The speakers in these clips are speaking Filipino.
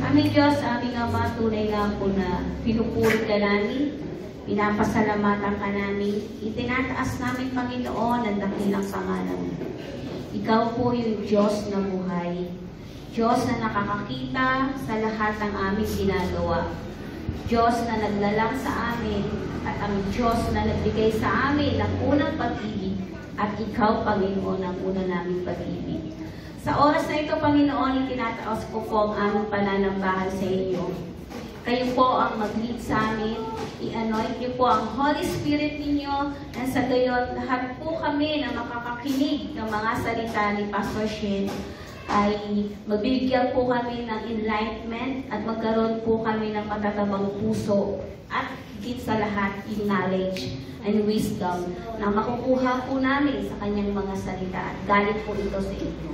Aming Diyos, aming Ama, tunay nga po na pinupuri ka namin, pinapasalamatan ka namin, itinataas namin, Panginoon, ang dakilang pangalan mo. Ikaw po yung Diyos na buhay, Diyos na nakakakita sa lahat ng aming ginagawa, Diyos na naglalang sa amin, at ang Diyos na nagbigay sa amin ng unang pag-ibig, at ikaw, Panginoon, ang una naming pag-ibig. Sa oras na ito, Panginoon, itinataas ko po ang aming pananambahan sa inyo. Kayo po ang mag-lead sa amin, i-anoint niyo po ang Holy Spirit ninyo, na sa gayon, lahat po kami na makakakinig ng mga salita ni Pastor Shen, ay mabibigyan po kami ng enlightenment at magkaroon po kami ng matatabang puso at higit sa lahat yung knowledge and wisdom na makukuha po namin sa kanyang mga salita at galit po ito sa inyo.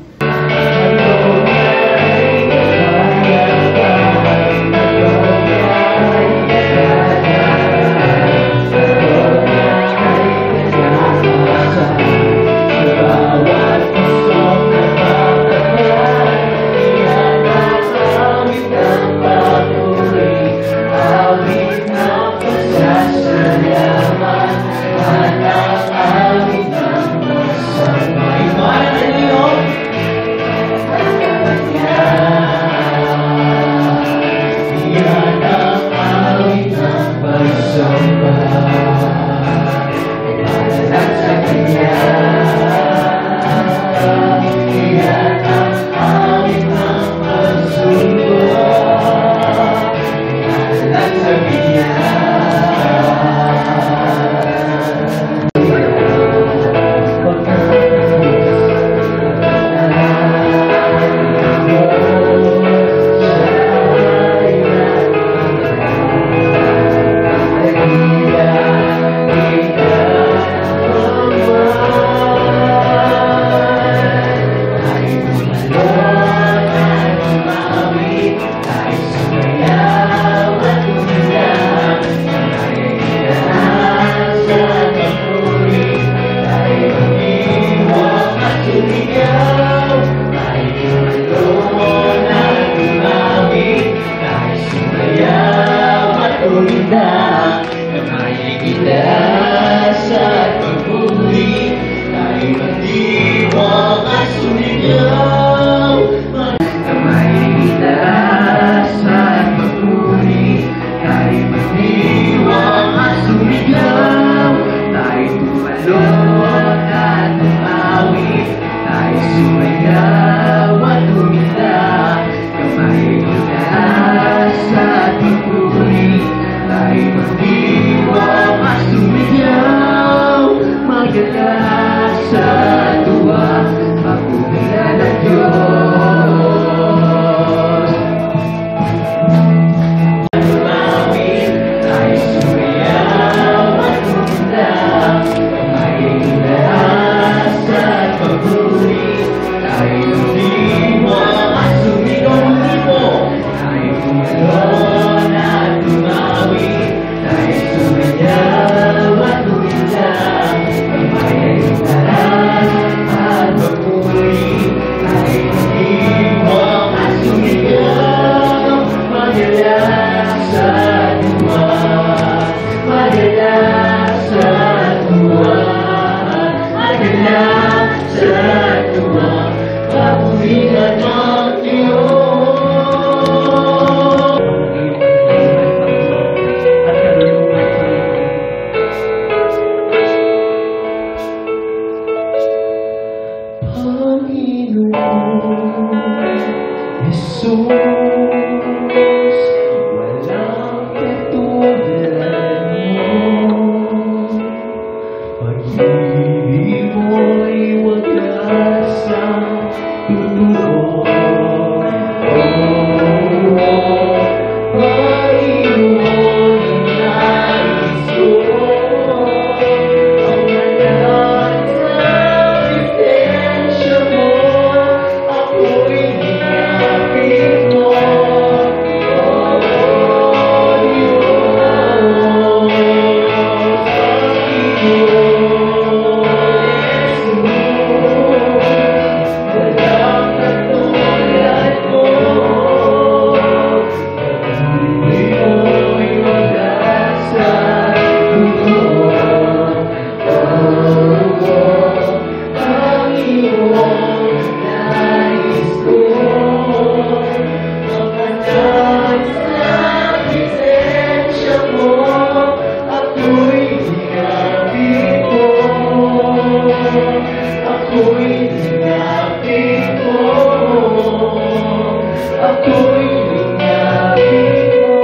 ako'y linapin mo,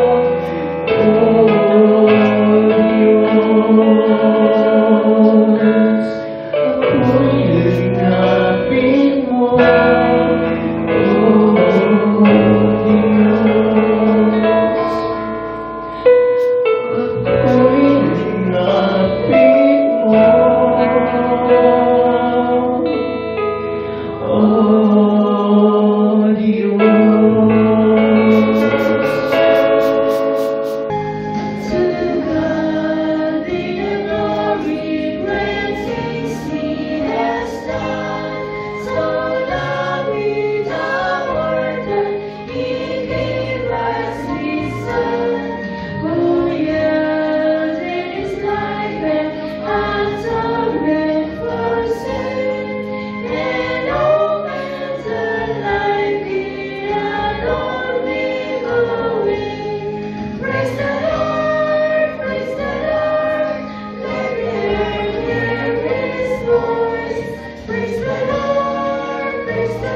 oh Diyos. Ako'y linapin mo, oh Diyos. Ako'y linapin mo, oh Diyos. To God be the glory, great things He has done. So loving the world that He gave us His Son, who yielded His life and atonement for sin, and opened the life in an only way. Praise the Lord, praise the Lord, let the earth hear His voice. Praise the Lord, let the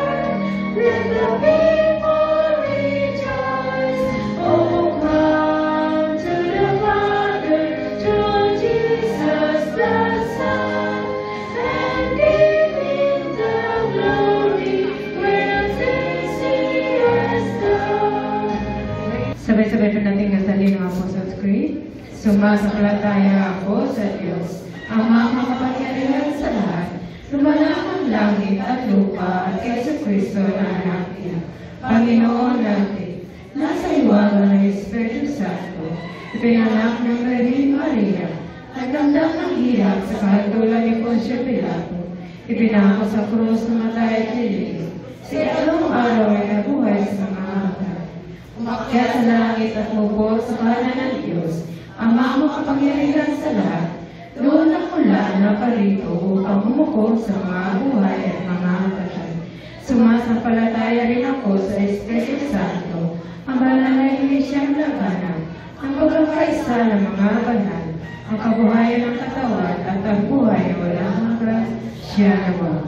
people rejoice. Oh, come to the Father, through Jesus the Son, and give Him the glory, great things He has done. Sabay-sabay pa natin nasalin ang Apostles' Creed. Sumasampalataya ako sa Diyos, Ama makapangyarihan sa lahat, lumalang ang langit at lupa, at kay Kristo na anak niya, Panginoon natin, nasa iwanan ng Espiritu Santo, ipinanak ng Virgin Maria, nagdamdam ng hirap sa kahatulan ni Poncio Pilato, ipinako sa krus ng matay at dilim, sa ikatlong araw ay nabuhay sa mga matay. Umakyat sa langit at mupo sa kanan ng Diyos, Ama makapangyarihan sa lahat, doon na mula na parito upang umuko sa mga buhay at mga patay. Sumasampalataya rin ako sa Espiritu Santo, ang banal na Iglesyang labanan, ang pagkakaisa ng mga banal, ang kabuhayan ng katawan at ang buhay na walang hanggan. Siya naman.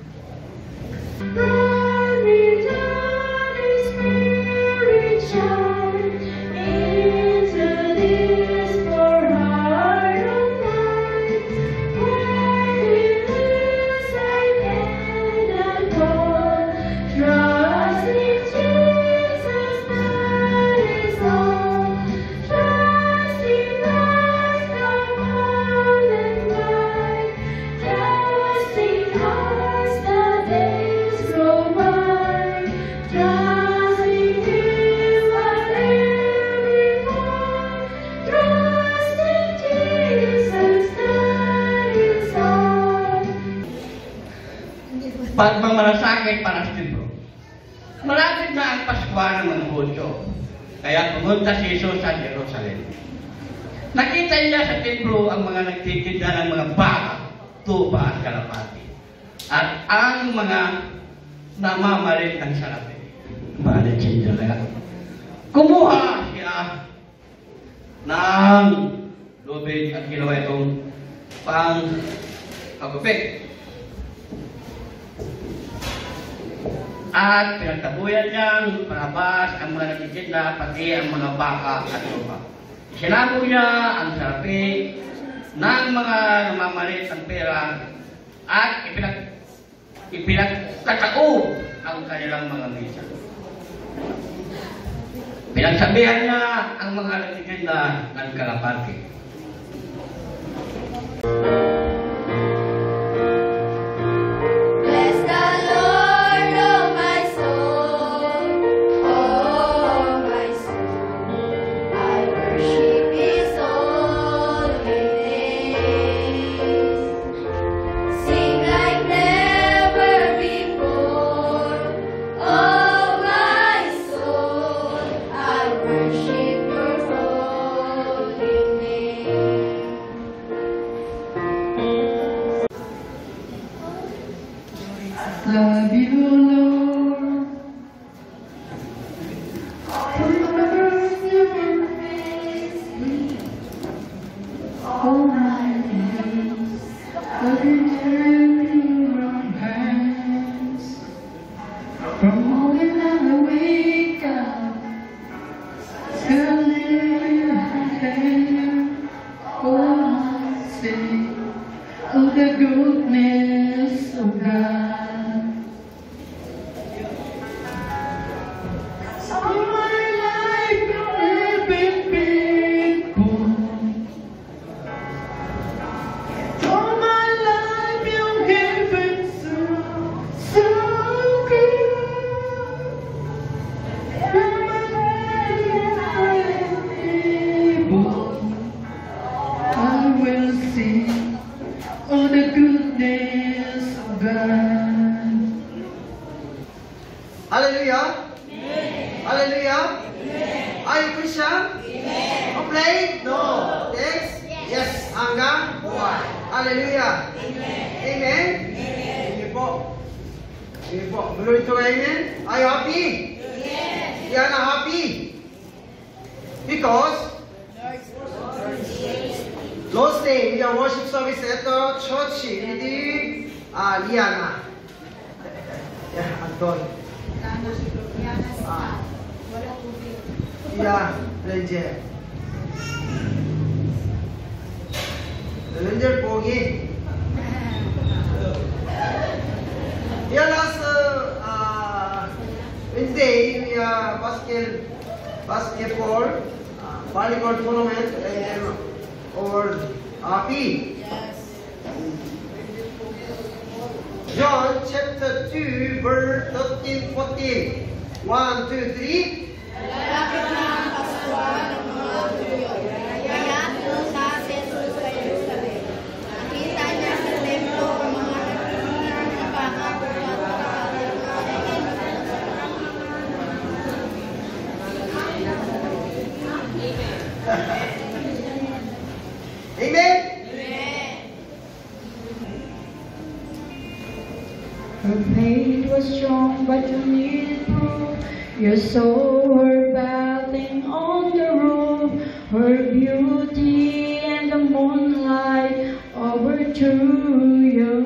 Pagmamalasakit para sa templo. Malapit na ang Pasko ng mga Hudyo, kaya pumunta si Jesus sa Jerusalem. Nakita niya sa templo ang mga nagtitinda ng mga baka, tupa at kalapati, at ang mga namamalit ng salapi. Malit siya kaya. Kumuha siya ng lubid at ginawa itong pang-agupit. At pinagtabuyan niyang palabas ang mga nagtitinda, pati ang mga baka at tupa. Sinabog niya ang salapi ng mga namamalit ng pera at ipinagkataob ang kanilang mga mesa. Pinagsabihan niya ang mga nagtitinda ng kalapati. Hallelujah? Hallelujah? Are you Christian? Afraid? No. Next? Yes. Hanggang? Hallelujah. Amen? Sige po. Sige po. Glory to God. Amen? Are you happy? You are not happy? Because Lord's Day, we are worship service at the church with Liana. Yeah, Anton. Yeah, Ranger. Ranger Pogi. Yeah, last Wednesday, we are basketball, volleyball tournament over RP. John chapter 2, verse 13, 14. 1, 2, 3. Lalapit na ang Pasko ng mga Hudyo. Yayato sa Jesus sa Jerusalem. Nakita niya sa templo ang mga nagtitinang na pangako at Amen? Her faith was strong, but you needed proof. You saw her battling on the roof, her beauty and the moonlight overthrew you.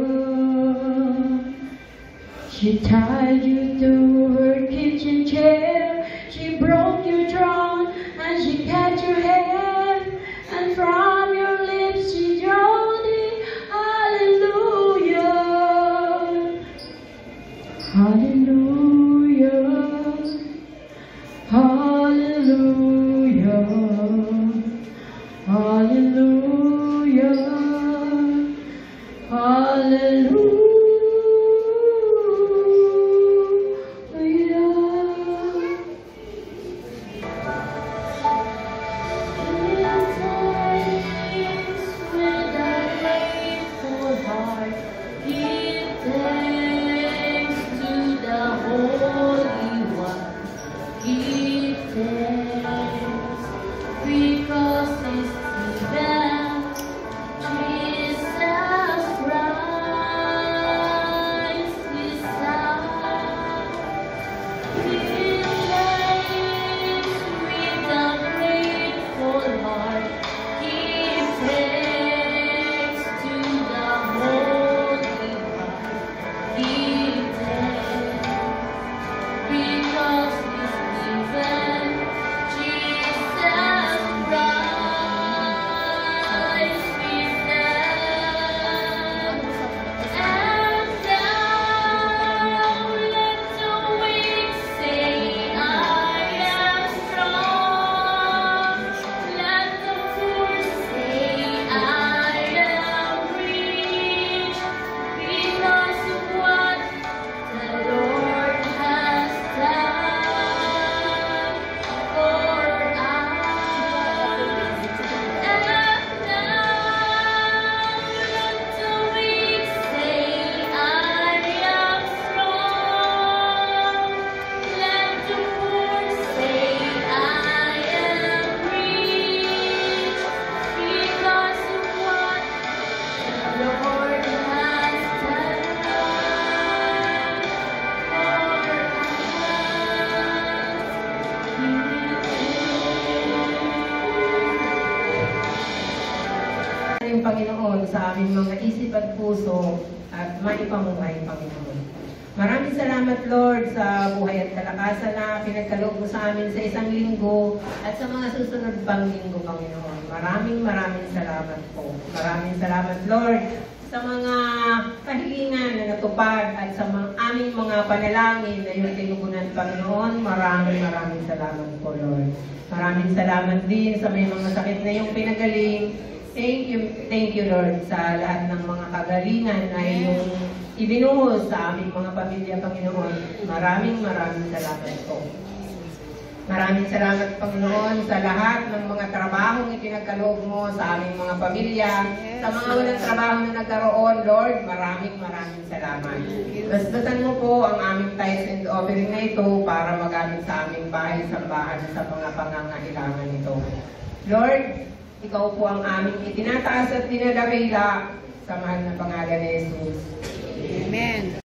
She tied you to her kitchen chair, she broke your throne, and she cut your hair, and from your lips she drew the hallelujah. Hallelujah, hallelujah, hallelujah, hallelujah. Yung Panginoon sa aming mga isip at puso at maipamuhay, Panginoon. Maraming salamat, Lord, sa buhay at kalakasan na pinagkaloob mo sa amin sa isang linggo at sa mga susunod pang linggo, Panginoon. Maraming salamat po. Maraming salamat, Lord, sa mga kahilingan na natupad at sa aming mga panalangin na yung tinugunan, Panginoon. Maraming salamat po, Lord. Maraming salamat din sa may mga sakit na yung pinagaling. Thank you, Lord, sa lahat ng mga kagalingan na iyong ibinuhos sa aming mga pamilya, Panginoon. Maraming salamat po. Maraming salamat, Panginoon, sa lahat ng mga trabahong ipinagkaloob mo sa aming mga pamilya. Sa mga unang trabaho na nagkaroon, Lord, maraming salamat. Basbatan mo po ang aming tithes and offering na ito para magamit sa aming bahay-sambahan sa mga pangangailangan nito. Lord, ikaw po ang aming itinataas at dinadakila sa mahal na pangalan ni Jesus. Amen.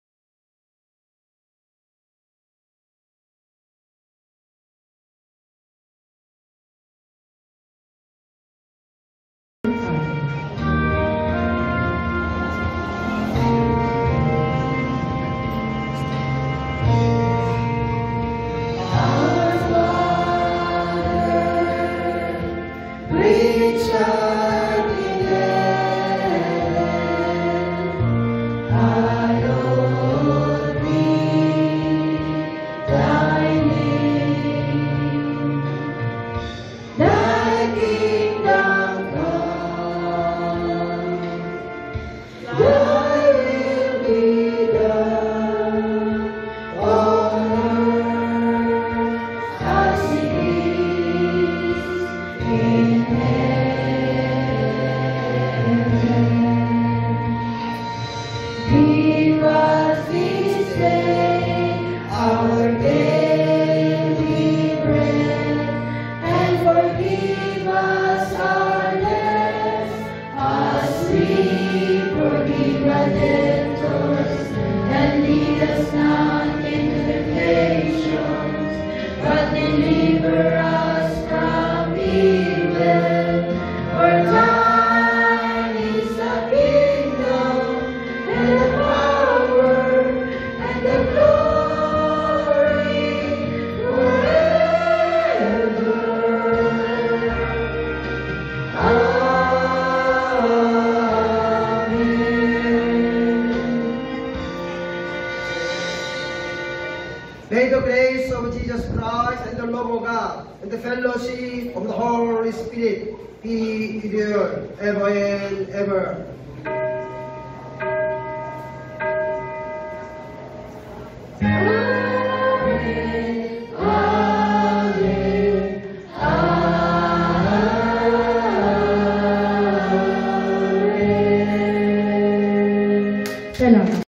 May the grace of Jesus Christ and the love of God and the fellowship of the Holy Spirit be with you ever and ever. Salamat.